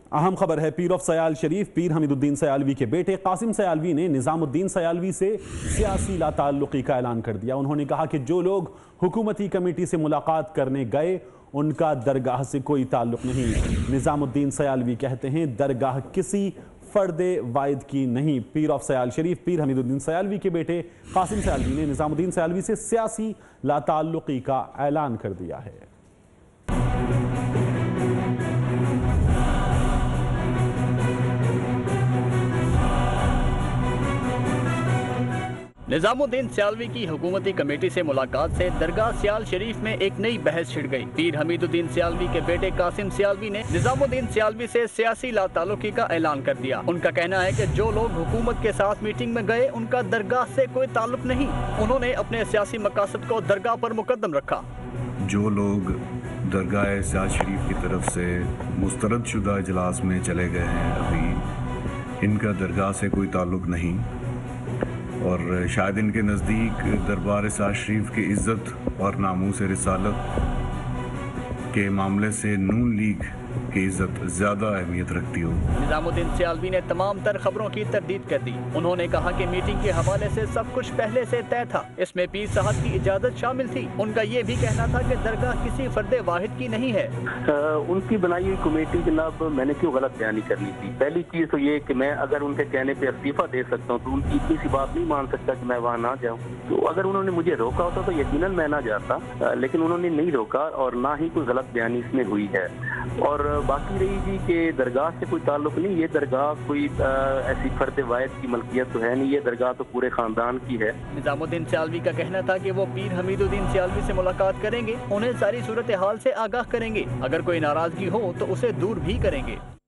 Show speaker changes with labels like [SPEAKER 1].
[SPEAKER 1] अहम खबर है पीर ऑफ सयाल शरीफ पीर हमीदुद्दीन सयालवी के बेटे कासिम सयालवी ने निजामुद्दीन सयालवी से सियासी लाताल्लुकी का ऐलान कर दिया। उन्होंने कहा कि जो लोग हुकूमती कमेटी से मुलाकात करने गए उनका दरगाह से कोई ताल्लुक नहीं। निजामुद्दीन सयालवी कहते हैं दरगाह किसी फर्दे वायद की नहीं। पीर ऑफ सयाल शरीफ पीर हमीदुद्दीन सयालवी के बेटे कासिम सयालवी ने निजामुद्दीन सयालवी से सियासी लाताल्लुकी का ऐलान कर दिया है।
[SPEAKER 2] निजामुद्दीन सियालवी की हुकूमती कमेटी से मुलाकात से दरगाह सियाल शरीफ में एक नई बहस छिड़ गई। पीर हमीदुद्दीन सियालवी के बेटे कासिम सियालवी ने निजामुद्दीन सियालवी से सियासी लाताल्लुकी का ऐलान कर दिया। उनका कहना है कि जो लोग हुकूमत के साथ मीटिंग में गए उनका दरगाह से कोई ताल्लुक नहीं। उन्होंने अपने सियासी मकासद को दरगाह पर मुकद्दम रखा।
[SPEAKER 3] जो लोग दरगाह सियाल शरीफ की तरफ से मुस्तरद शुदा इजलास में चले गए हैं अभी, इनका दरगाह से कोई ताल्लुक नहीं और शायद इनके नज़दीक दरबार सियाल शरीफ की इज़्ज़त और नामूस रिसालत के मामले से नून लीग की इज़्ज़त ज़्यादा अहमियत रखती हो।
[SPEAKER 2] निजामुद्दीन सियालवी ने तमाम तर खबरों की तरदीद कर दी। उन्होंने कहा कि मीटिंग के हवाले से सब कुछ पहले से तय था, इसमें पीर साहब की इजाज़त शामिल थी। उनका ये भी कहना था कि दरगाह किसी फर्दे वाहिद की नहीं है।
[SPEAKER 4] उनकी बनाई हुई कमेटी जनाब मैंने क्यों गलत बयानी करनी थी। पहली चीज़ तो ये कि मैं अगर उनके कहने पे इस्तीफा दे सकता हूँ तो उनकी इतनी सी बात नहीं मान सकता कि मैं वहाँ ना जाऊँ। तो अगर उन्होंने मुझे रोका होता तो यकीनन मैं ना जाता, लेकिन उन्होंने नहीं रोका और ना ही कोई गलत बयानी इसमें हुई है। और बाकी रही जी कि दरगाह से कोई ताल्लुक नहीं, ये दरगाह कोई ऐसी फर्द वायद की मलकियत तो है नहीं, ये दरगाह तो पूरे खानदान की है।
[SPEAKER 2] निजामुद्दीन सियालवी का कहना था कि वो पीर हमीदुद्दीन सियालवी से मुलाकात करेंगे, उन्हें सारी सूरत हाल से आगाह करेंगे, अगर कोई नाराजगी हो तो उसे दूर भी करेंगे।